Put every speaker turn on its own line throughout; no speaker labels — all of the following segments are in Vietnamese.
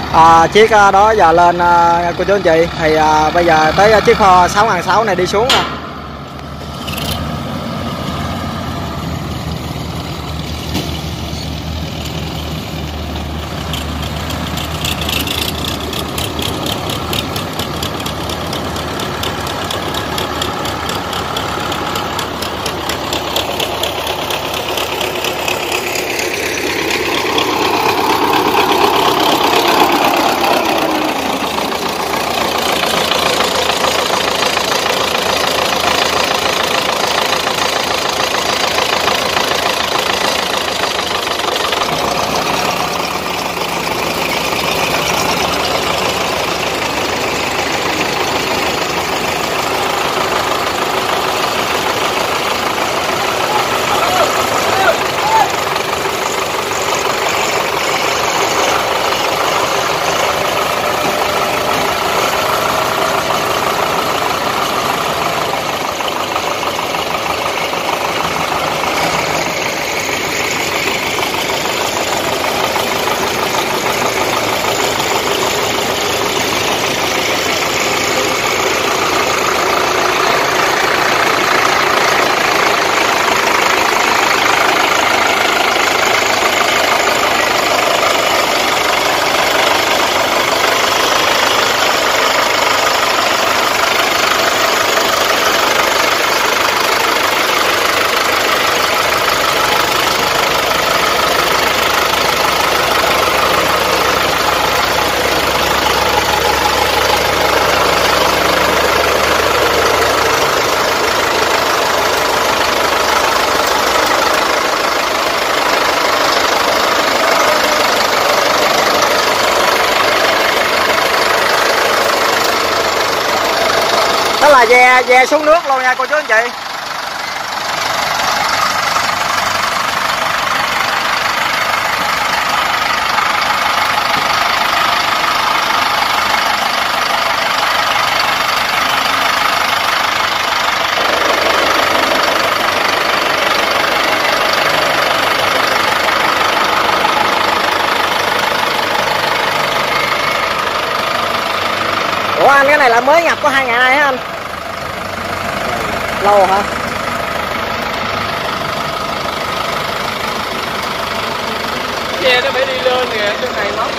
Chiếc đó giờ lên cô chú anh chị. Thì bây giờ tới chiếc kho 6.600 này đi xuống nè. Đó là ve xuống nước luôn nha cô chú anh chị. Ủa anh, cái này là mới nhập có 2 ngày nay hả anh? Lâu hả?
Xe nó phải đi lên kìa, cái này móc.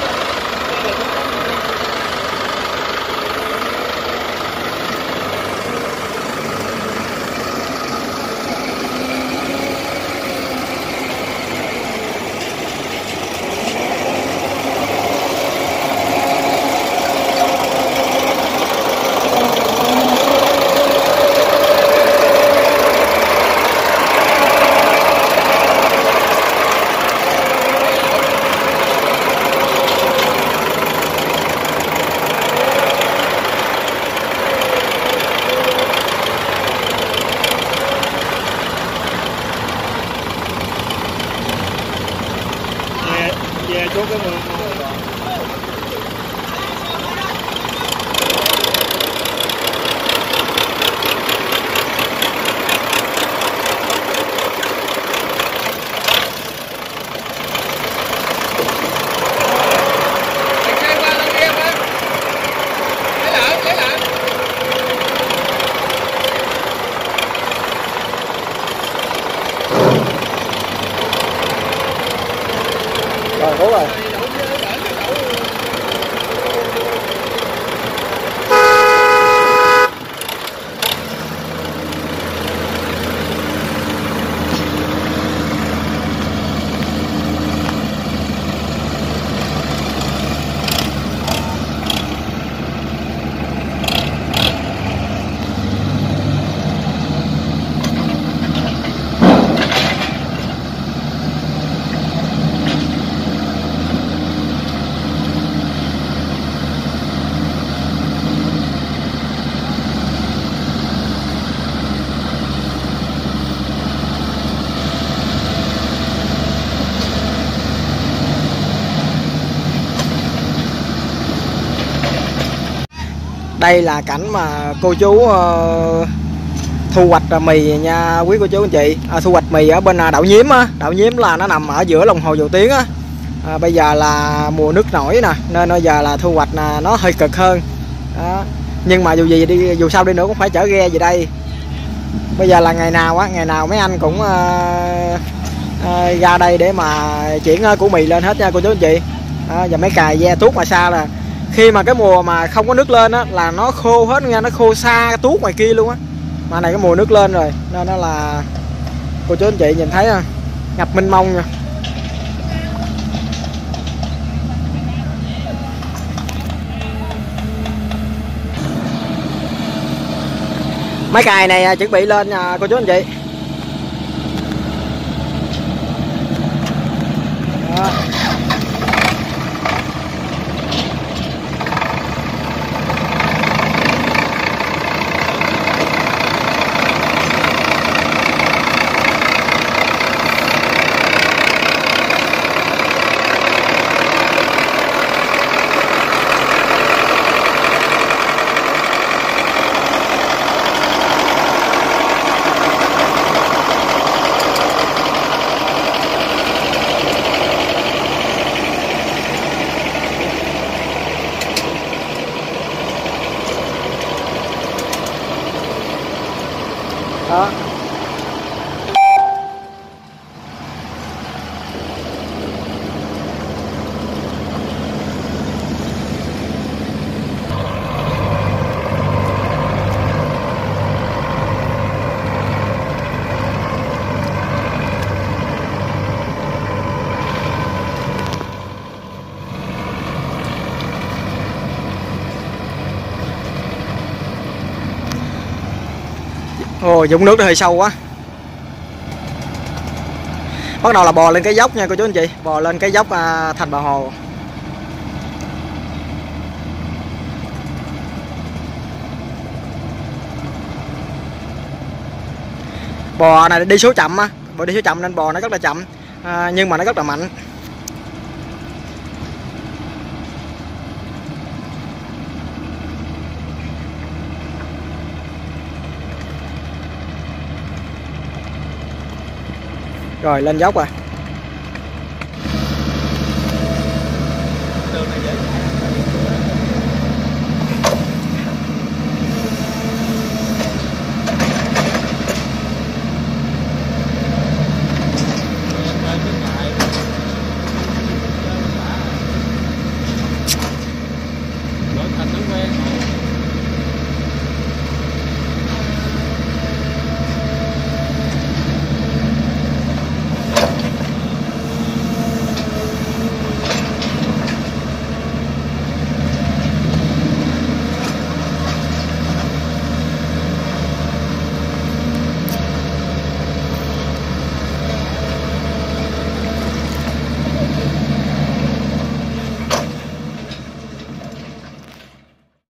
Về chỗ cái mưa.
Rồi, đúng rồi. Đây là cảnh mà cô chú thu hoạch mì nha quý cô chú anh chị. Thu hoạch mì ở bên Đậu Nhiếm á. Đậu Nhiếm là nó nằm ở giữa lòng hồ Dầu Tiếng á. Bây giờ là mùa nước nổi nè, nên bây giờ là thu hoạch là nó hơi cực hơn đó. Nhưng mà dù gì đi, dù sao đi nữa cũng phải chở ghe về đây. Bây giờ là ngày nào ngày nào mấy anh cũng ra đây để mà chuyển củ mì lên hết nha cô chú anh chị. Và mấy cài ghe tuốt ngoài xa là khi mà cái mùa mà không có nước lên á là nó khô hết nha, nó khô xa tuốt ngoài kia luôn á. Mà này cái mùa nước lên rồi nên nó là cô chú anh chị nhìn thấy ngập mênh mông nha. Mấy cài này chuẩn bị lên nha cô chú anh chị. Đó. Đó. Ồ, dũng nước nó hơi sâu quá. Bắt đầu là bò lên cái dốc nha cô chú anh chị, bò lên cái dốc thành bờ hồ. Bò này đi số chậm á, bò đi số chậm nên bò nó rất là chậm, nhưng mà nó rất là mạnh. Rồi lên dốc rồi.